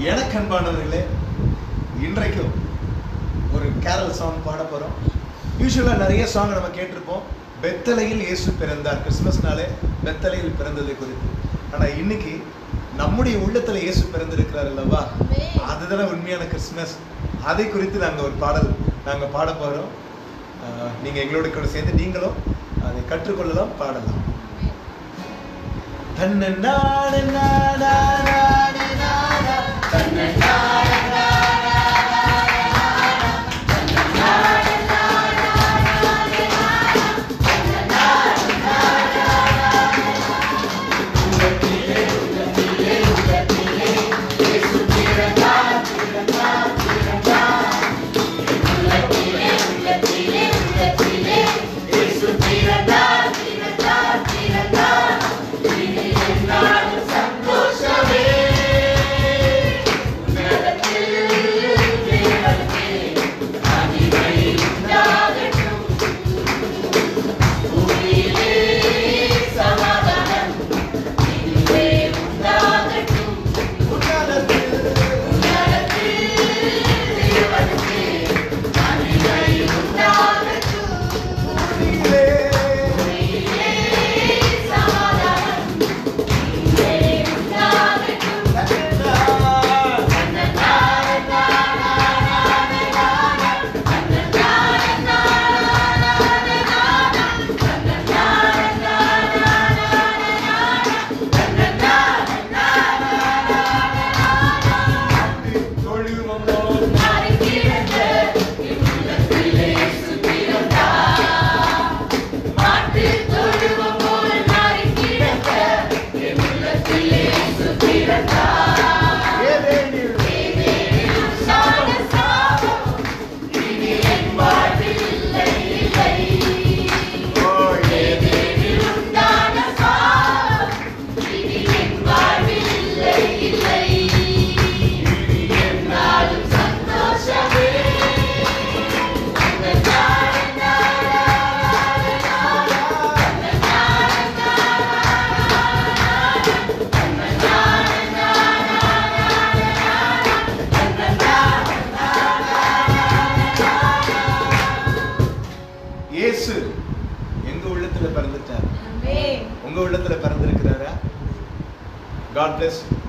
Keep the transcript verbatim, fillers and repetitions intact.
எனக்கு அன்பானவர்களே, இன்றைக்கும் ஒரு கேரல் சாங் பாட போகிறோம். யூஸ்வலாக நிறைய சாங் நம்ம கேட்டிருப்போம். பெத்தலையில் இயேசு பிறந்தார், கிறிஸ்மஸ்னாலே பெத்தலையில் பிறந்ததை குறித்து. ஆனால் இன்னைக்கு நம்முடைய உள்ளத்தில் இயேசு பிறந்திருக்கிறார் அல்லவா, அதுதானே உண்மையான கிறிஸ்மஸ். அதை குறித்து நாங்கள் ஒரு பாடல் நாங்கள் பாட போகிறோம். நீங்கள் எங்களோட கூட சேர்ந்து நீங்களும் அதை கற்றுக்கொள்ளலாம், பாடலாம். தன்ன நாட நாட நாட நாட தன்ன நாட இயேசு எங்க உள்ளத்துல பிறந்துட்டார். உங்க உள்ளத்துல பிறந்திருக்கிறாரா? God bless you.